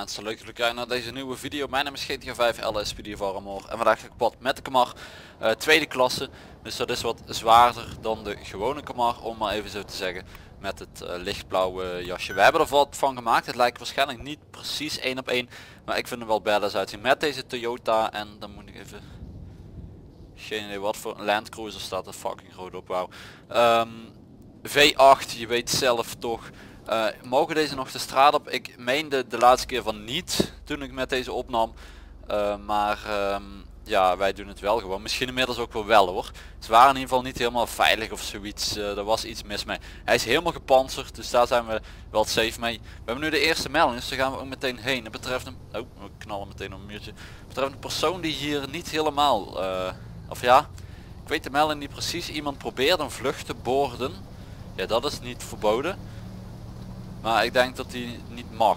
mensen, leuk dat jullie kijken naar deze nieuwe video. Mijn naam is GTA 5 LSPD Varmore en vandaag ga ik op pad met de Camar tweede klasse. Dus dat is wat zwaarder dan de gewone Camar, om maar even zo te zeggen, met het lichtblauwe jasje. We hebben er wat van gemaakt, het lijkt waarschijnlijk niet precies 1 op 1, maar ik vind hem wel badass uitzien met deze Toyota. En dan moet ik even, geen idee wat voor een Land Cruiser staat er fucking groot op, wauw. V8, je weet zelf toch. Mogen deze nog de straat op? Ik meende de laatste keer van niet toen ik met deze opnam. Ja, wij doen het wel gewoon. Misschien inmiddels ook wel hoor. Ze waren in ieder geval niet helemaal veilig of zoiets. Er was iets mis mee. Hij is helemaal gepantserd, dus daar zijn we wel safe mee. We hebben nu de eerste melding, dus daar gaan we ook meteen heen. Het betreft een... Oh, we knallen meteen op een muurtje. Het betreft een persoon die hier niet helemaal... of ja, ik weet de melding niet precies. Iemand probeert een vlucht te boorden. Ja, dat is niet verboden. Maar ik denk dat die niet mag.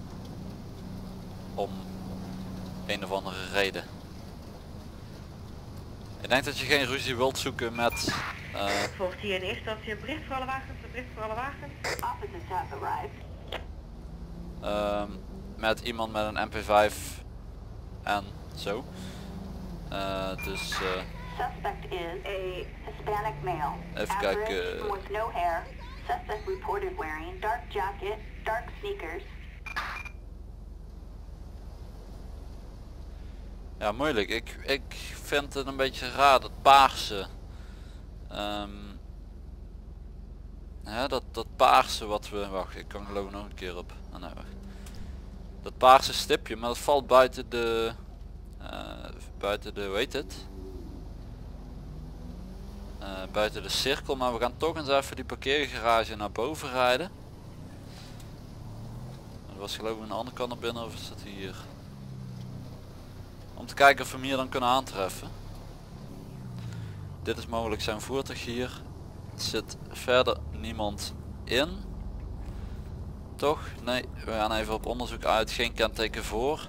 Om een of andere reden. Ik denk dat je geen ruzie wilt zoeken met... Volgt hier in eerste instantie een bericht voor alle wagens, een bericht voor alle wagens. Officers have arrived. Met iemand met een MP5 en zo. Suspect is a Hispanic male. Even kijken. With no hair. Suspect reported wearing dark jacket, dark sneakers. Ja, moeilijk. Ik vind het een beetje raar, dat paarse. Dat paarse wat we... Wacht, ik kan geloof ik nog een keer op. Oh, nee, wacht. Dat paarse stipje, maar dat valt buiten de... hoe heet het? Buiten de cirkel, maar we gaan toch eens even die parkeergarage naar boven rijden. Dat was geloof ik aan de andere kant naar binnen, of is dat hier? Om te kijken of we hem hier dan kunnen aantreffen. Dit is mogelijk zijn voertuig hier. Er zit verder niemand in. Toch? Nee, we gaan even op onderzoek uit. Geen kenteken voor.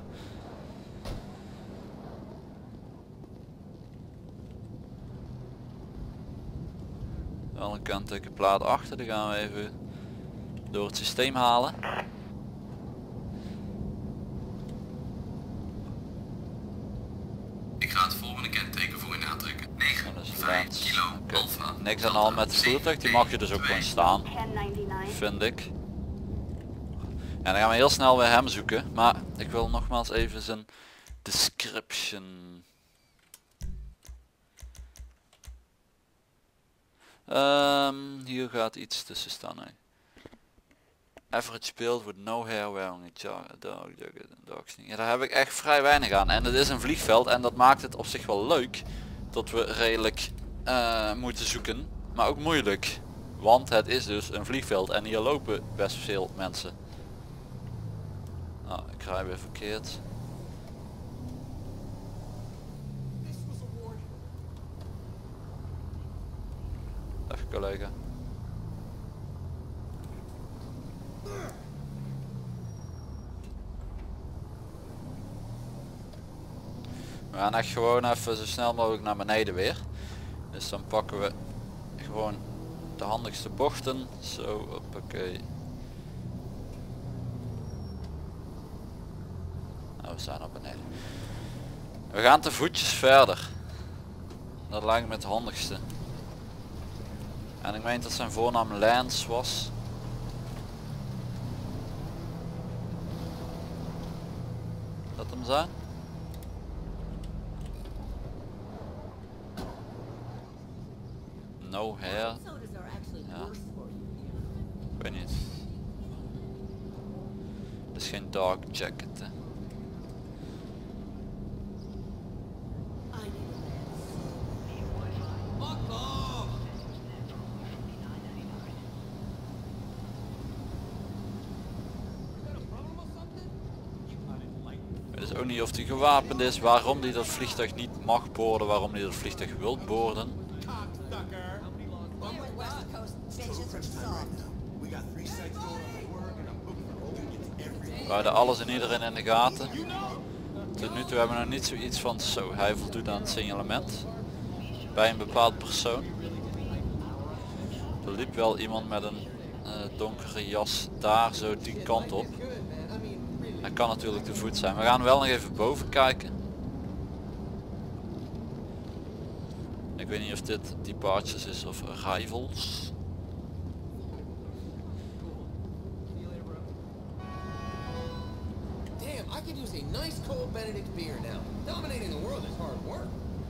Wel een kentekenplaat achter, die gaan we even door het systeem halen. Ik ga het volgende kenteken voor u aantrekken. 9, Dat is 5 kilo, okay. alfa. Niks aan de hand met het voertuig, die mag je dus ook gewoon staan, 1099. vind ik. En dan gaan we heel snel weer hem zoeken, maar ik wil nogmaals even zijn description. Hier gaat iets tussen staan. Nee. Average build with no hair wearing a dog. Ja, daar heb ik echt vrij weinig aan. En het is een vliegveld en dat maakt het op zich wel leuk dat we redelijk moeten zoeken. Maar ook moeilijk. Want het is dus een vliegveld en hier lopen best veel mensen. Nou, ik rij weer verkeerd. Even collega. We gaan echt gewoon even zo snel mogelijk naar beneden weer. Dus dan pakken we gewoon de handigste bochten. Zo, hoppakee. Nou, we staan op beneden. We gaan te voetjes verder. Dat lijkt me het handigste. En ik meen dat zijn voornaam Lance was. Dat hem zijn? No hair. Ja. Ik weet niet. Het is geen dark jacket hè. Ik weet ook niet of hij gewapend is, waarom hij dat vliegtuig niet mag boorden, waarom hij dat vliegtuig wil boorden. We houden alles en iedereen in de gaten. Tot nu toe hebben we nog niet zoiets van zo, hij voldoet aan het signalement bij een bepaald persoon. Er liep wel iemand met een donkere jas daar zo die kant op. Hij kan natuurlijk te voet zijn. We gaan wel nog even boven kijken. Ik weet niet of dit departures is of arrivals. Damn, I could use a nice cold Benedict beer now. Dominating the world is hard work.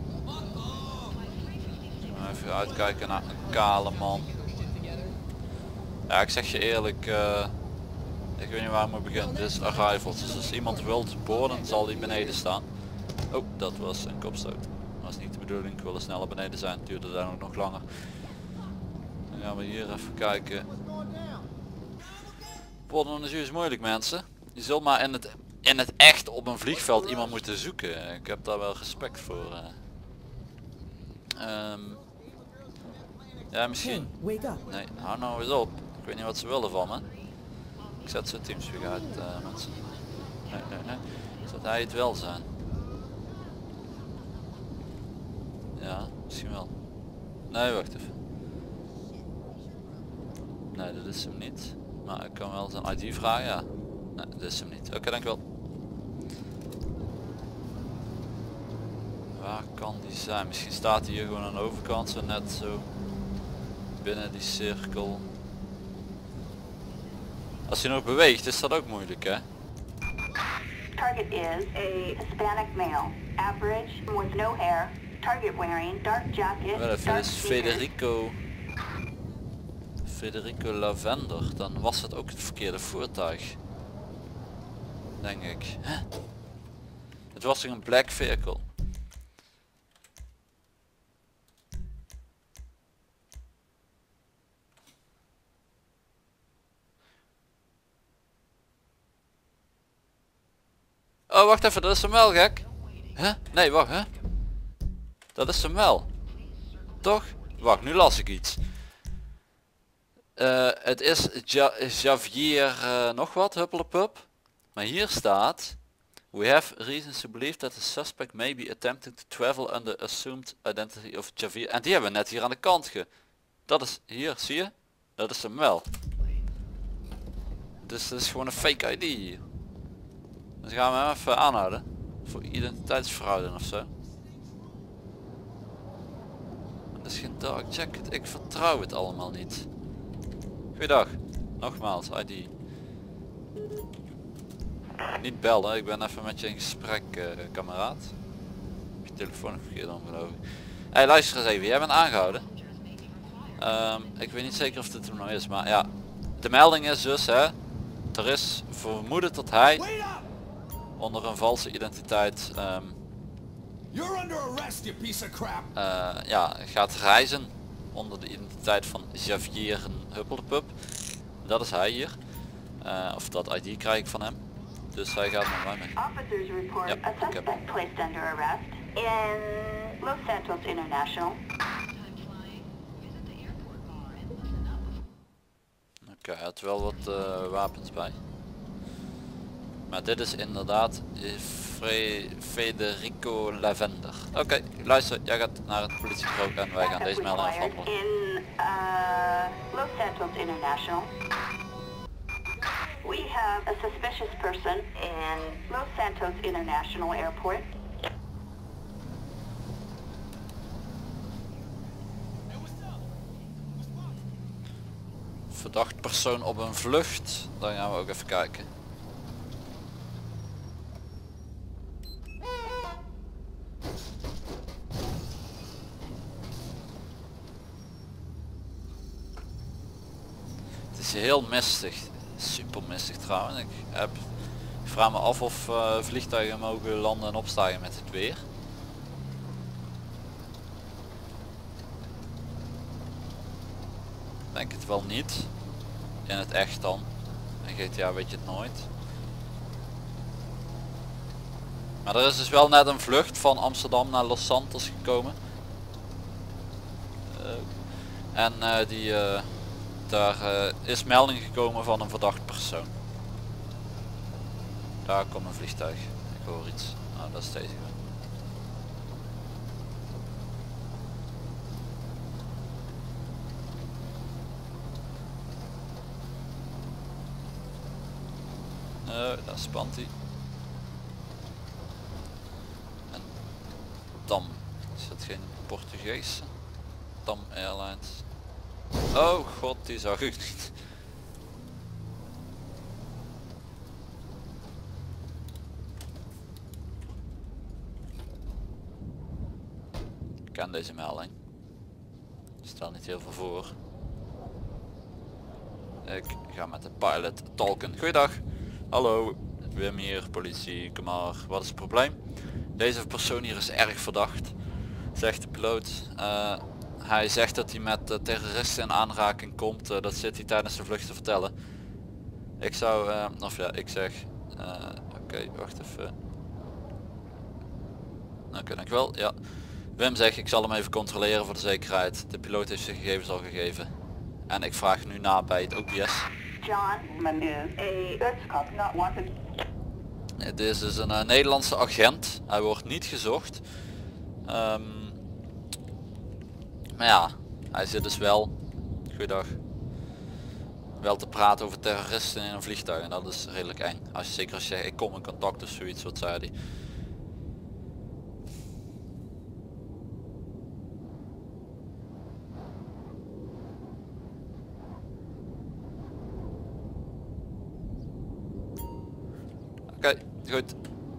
Even uitkijken naar een kale man. Ja, ik zeg je eerlijk, ik weet niet waar ik moet beginnen. Dit is arrivals. Dus als iemand wilt boorden, zal die beneden staan. Oh, dat was een kopstoot. Dat was niet de bedoeling. Ik wilde sneller beneden zijn. Het duurde daar ook nog langer. Dan gaan we hier even kijken. Boorden is moeilijk, mensen. Je zult maar in het echt op een vliegveld iemand moeten zoeken. Ik heb daar wel respect voor. Ja, misschien. Nee, hou nou eens op. Ik weet niet wat ze willen van me. Ik zet ze teamspeak uit, mensen. Nee. Zou hij het wel zijn? Ja, misschien wel. Nee, wacht even. Nee, dat is hem niet. Maar ik kan wel zijn ID vragen, ja. Nee, dat is hem niet. Oké, dankjewel. Waar kan die zijn? Misschien staat hij hier gewoon aan de overkant, zo net zo. Binnen die cirkel. Als hij nog beweegt is dat ook moeilijk, hè? Target is a Hispanic male, average, with no hair, target wearing dark jacket, Wel even, dark dit is sneakers. Federico Lavender. Dan was het ook het verkeerde voertuig. Denk ik. Huh? Het was toch een black vehicle? Oh, wacht even, dat is hem wel, gek. Huh? Nee, wacht, hè? Dat is hem wel. Toch? Wacht, nu las ik iets. Het is Javier nog wat, huppelepup. Maar hier staat: we have reasons to believe that the suspect may be attempting to travel under assumed identity of Javier. En die hebben we net hier aan de kant Dat is hier, zie je? Dat is hem wel. Dus dat is gewoon een fake ID hier. Dus gaan we hem even aanhouden. Voor identiteitsfraude of zo. Dat is geen dark jacket. Ik vertrouw het allemaal niet. Goeiedag. Nogmaals, ID. Niet bellen, ik ben even met je in gesprek, kameraad. Heb je telefoon nog verkeerd omgelopen. Hey, luister eens even, jij bent aangehouden. Ik weet niet zeker of dit hem nou is, maar ja. De melding is dus, hè. Er is vermoeden dat hij onder een valse identiteit ja, gaat reizen onder de identiteit van Javier Huppelpup. Dat is hij hier. Of dat ID krijg ik van hem. Dus hij gaat met mij mee. Officers report Yep, a suspect placed under arrest in Los Santos International. Oké, hij had wel wat wapens bij. Maar dit is inderdaad Federico Lavender. Oké, luister, jij gaat naar het politiebureau en wij gaan deze melding afhandelen. In Los Santos International. We have a suspicious person in Los Santos International Airport. Verdacht persoon op een vlucht. Dan gaan we ook even kijken. Het is heel mistig. Super mistig trouwens. Ik vraag me af of vliegtuigen mogen landen en opstijgen met het weer. Denk het wel niet. In het echt dan. In GTA weet je het nooit. Maar er is dus wel net een vlucht van Amsterdam naar Los Santos gekomen. En daar is melding gekomen van een verdacht persoon. Daar komt een vliegtuig. Ik hoor iets. Nou, dat is deze. Dat is spant hij. En TAM, is dat geen Portugees? TAM Airlines. Oh god, die zag ik niet. Ik ken deze melding. Er staat niet heel veel voor. Ik ga met de pilot talken. Goeiedag. Hallo, Wim hier, politie, kom maar. Wat is het probleem? Deze persoon hier is erg verdacht, zegt de piloot. Hij zegt dat hij met terroristen in aanraking komt. Dat zit hij tijdens de vlucht te vertellen. Ik zou, ik zeg, oké, wacht even. Oké, dankjewel. Ja. Wim zegt, ik zal hem even controleren voor de zekerheid. De piloot heeft zijn gegevens al gegeven. En ik vraag nu na bij het OPS. John is not wanted. Dit is dus een Nederlandse agent. Hij wordt niet gezocht. Maar ja, hij zit dus wel, goeiedag, wel te praten over terroristen in een vliegtuig. En dat is redelijk eng. Zeker als je zegt, ik kom in contact of zoiets, wat zei hij. Oké, goed.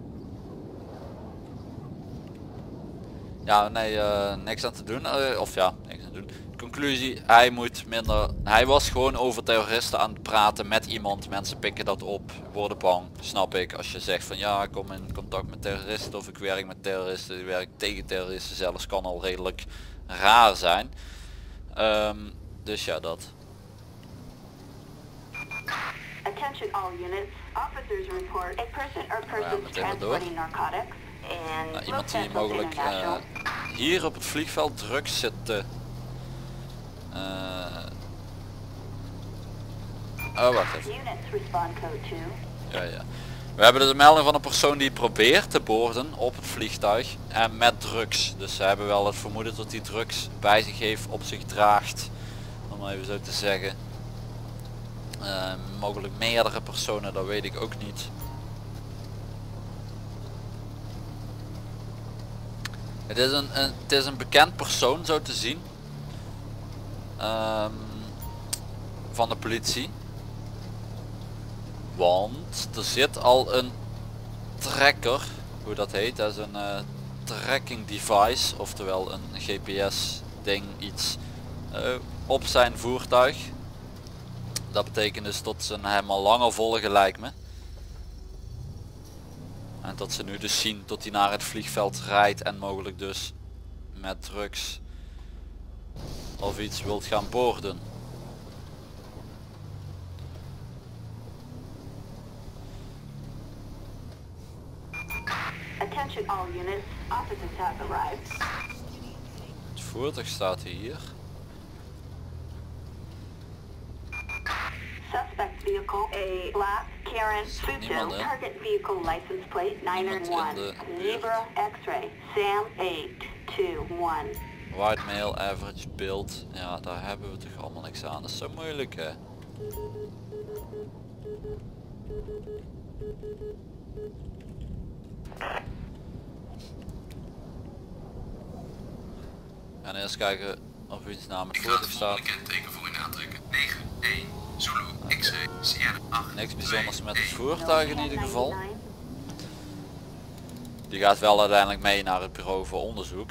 Ja, nee, niks aan te doen. Of ja, niks aan te doen. Conclusie, hij was gewoon over terroristen aan het praten met iemand. Mensen pikken dat op, worden bang. Snap ik. Als je zegt van ja, ik kom in contact met terroristen of ik werk met terroristen, ik werk tegen terroristen zelfs, kan al redelijk raar zijn. Dus ja, dat. Attention all units. Officers report a person or persons transporting narcotics and Iemand die mogelijk hier op het vliegveld drugs zit te... oh, wacht even. Units respond code 2. Ja. We hebben dus een melding van een persoon die probeert te boorden op het vliegtuig en met drugs. Dus ze hebben wel het vermoeden dat hij drugs bij zich heeft, op zich draagt, om maar even zo te zeggen. Mogelijk meerdere personen, dat weet ik ook niet. Het is een bekend persoon zo te zien. Van de politie. Want er zit al een tracker, hoe dat heet, dat is een tracking device, oftewel een GPS ding, iets op zijn voertuig. Dat betekent dus dat ze hem al langer volgen, lijkt me. En dat ze nu dus zien dat hij naar het vliegveld rijdt en mogelijk dus met drugs of iets wilt gaan boorden. Attention all units. Officers have arrived. Het voertuig staat hier. Suspect vehicle, a black Karen Futo, target vehicle license plate 901, Zebra X-ray, Sam 821. White male, average build, ja daar hebben we toch allemaal niks aan, dat is zo moeilijk hè. En eerst kijken of iets naam het voertuig staat. Kenteken voor in aantrekken. 91 Zulu X-ray Sierra 8. Niks bijzonders met het voertuig in ieder geval. Die gaat wel uiteindelijk mee naar het bureau voor onderzoek.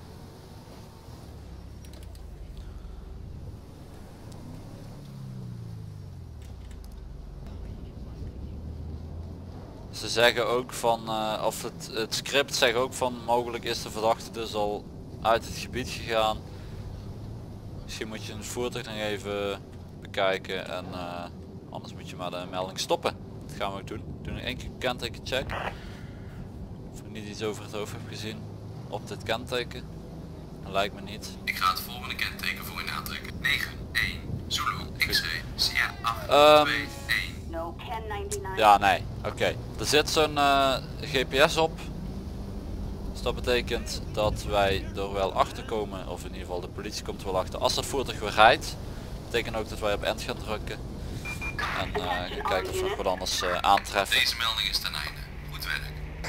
Ze zeggen ook van, of het script zegt ook van, mogelijk is de verdachte dus al uit het gebied gegaan. Misschien moet je het voertuig nog even bekijken en anders moet je maar de melding stoppen. Dat gaan we ook doen. Doe nog één keer kentekencheck. Of ik niet iets over het hoofd heb gezien op dit kenteken. Dat lijkt me niet. Ik ga het volgende kenteken voor in aantrekken. 91 Zulu X-ray Sierra 821. No 1099. Ja, nee. Oké. Er zit zo'n GPS op. Dus dat betekent dat wij er wel achter komen, of in ieder geval de politie komt er wel achter. Als dat voertuig weer rijdt, betekent ook dat wij op end gaan drukken. En gaan kijken of we nog wat anders aantreffen. Deze melding is ten einde. Goed werk.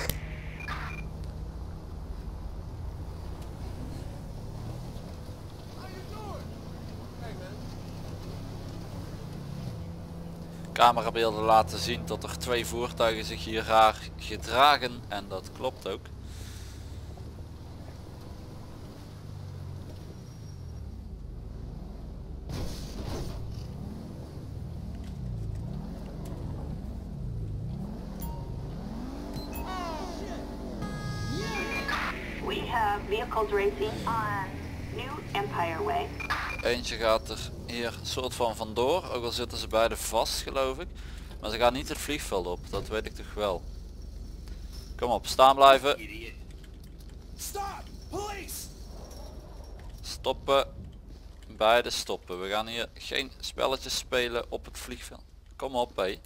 Camerabeelden laten zien dat er 2 voertuigen zich hier raar gedragen en dat klopt ook. We have vehicles racing on New Empire Way. Eentje gaat er hier soort van vandoor, ook al zitten ze beide vast geloof ik. Maar ze gaan niet het vliegveld op, dat weet ik toch wel. Kom op, staan blijven. Stoppen. Beide stoppen. We gaan hier geen spelletjes spelen op het vliegveld. Kom op hé.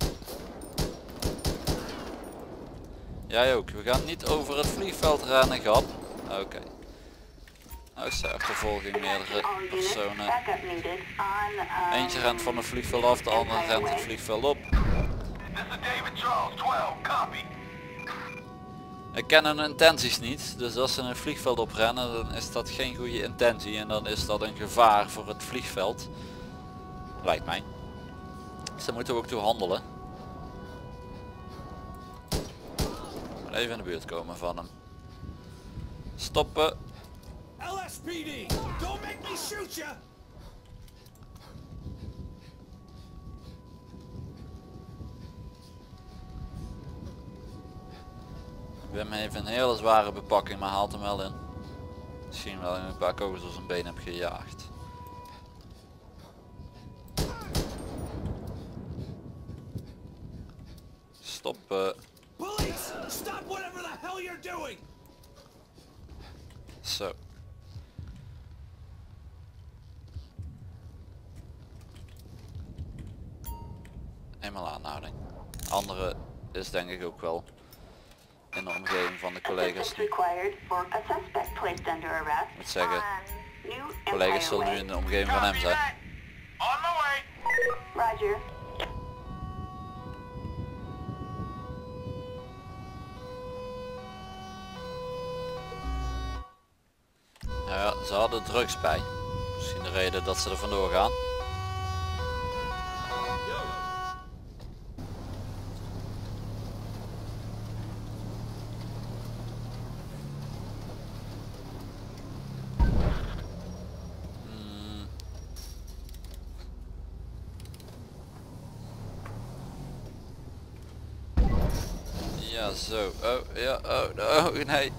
Jij ook. We gaan niet over het vliegveld rennen, grap. Oké. Nou is de achtervolging meerdere personen. Eentje rent van het vliegveld af, de andere rent het vliegveld op. Ik ken hun intenties niet, dus als ze een vliegveld oprennen dan is dat geen goede intentie en dan is dat een gevaar voor het vliegveld. Lijkt mij. Dus daar moeten we ook toe handelen. Even in de buurt komen van hem. Stoppen. LSPD, don't make me shoot you. Wim heeft een hele zware bepakking, maar haalt hem wel in. Misschien wel een paar kogels door zijn been heb gejaagd. Stoppen. Police, stop whatever the hell you're doing. Zo. Eenmaal aanhouding. Andere is denk ik ook wel in de omgeving van de collega's. Ik moet zeggen, collega's zullen nu in de omgeving van hem zijn. Roger. Ja, ze hadden drugs bij. Misschien de reden dat ze er vandoor gaan. Ja, zo. Oh, ja, oh, nee.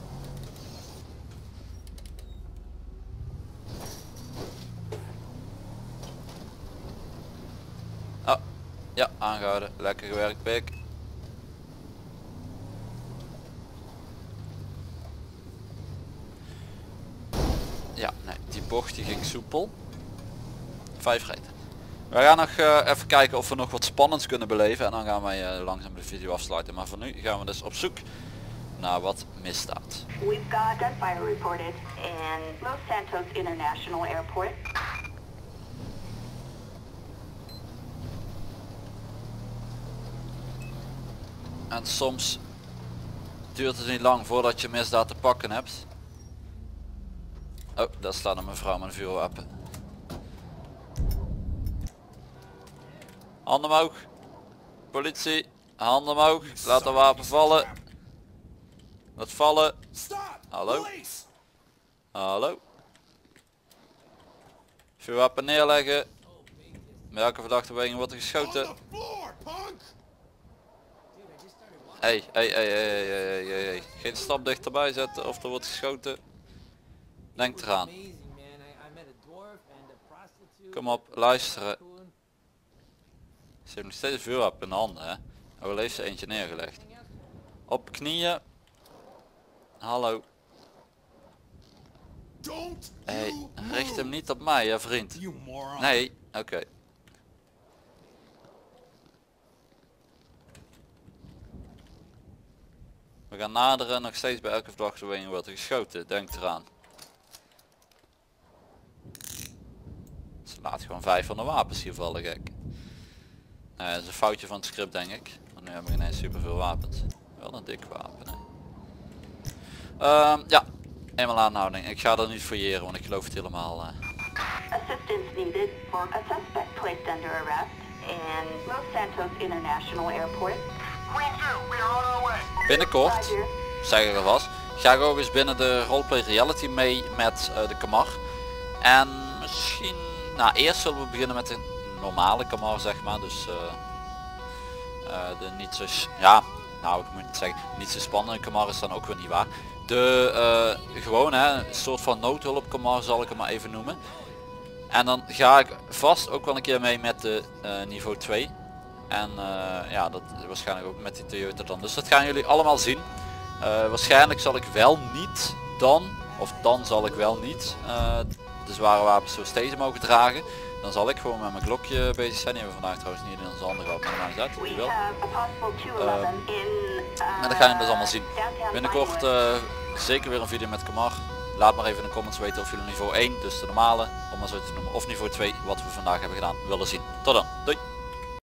Oh, ja, aangehouden. Lekker gewerkt, Pik. Ja, nee, die bocht die ging soepel. 5 reden. We gaan nog even kijken of we nog wat spannends kunnen beleven en dan gaan wij langzaam de video afsluiten. Maar voor nu gaan we dus op zoek naar wat misdaad. We've got gunfire reported in Los Santos International Airport. En soms duurt het niet lang voordat je misdaad te pakken hebt. Oh, daar staat een mevrouw met een vuurwapen. Handen omhoog. Politie, handen omhoog. Laat de wapen vallen. Laat vallen. Hallo. Hallo. Vuurwapen neerleggen. Welke verdachte beweging wordt er geschoten? Hey. Geen stap dichterbij zetten of er wordt geschoten. Denk eraan. Kom op, luisteren. Ze heeft nog steeds een vuurwapen in de handen, hè. Oh, al heeft ze eentje neergelegd. Op knieën. Hallo. Hey, richt hem niet op mij, hè, vriend. Nee, oké. We gaan naderen, nog steeds bij elke verdachte beweging wordt er geschoten, denk eraan. Ze laat gewoon 5 van de wapens hier vallen, gek. Dat is een foutje van het script denk ik. Want nu hebben we ineens super veel wapens. Wel een dik wapen. Hè. Ja, eenmaal aanhouding. Ik ga er niet fouilleren, want ik geloof het helemaal. Assistance needed for a suspect placed under arrest in Los Santos International Airport. Binnenkort, zeg ik alvast, ga ik ook eens binnen de roleplay reality mee met de Kamar. En misschien, nou eerst zullen we beginnen met de normale Kamar zeg maar. Dus de niet zo, ja, nou ik moet het zeggen, niet zo spannende Kamar is dan ook weer niet waar. De gewoon een soort van noodhulp Kamar zal ik hem maar even noemen. En dan ga ik vast ook wel een keer mee met de niveau 2. En ja, dat waarschijnlijk ook met die Toyota dan. Dus dat gaan jullie allemaal zien. Waarschijnlijk zal ik wel niet dan, of dan zal ik wel niet de zware wapens zo steeds mogen dragen. Dan zal ik gewoon met mijn klokje bezig zijn. Die hebben we vandaag trouwens niet in onze handen gehad, maar maakt uit. Die wel. En dan gaan jullie dus allemaal zien. Binnenkort zeker weer een video met Kamar. Laat maar even in de comments weten of jullie niveau 1, dus de normale, om maar zo te noemen, of niveau 2, wat we vandaag hebben gedaan, willen zien. Tot dan, doei!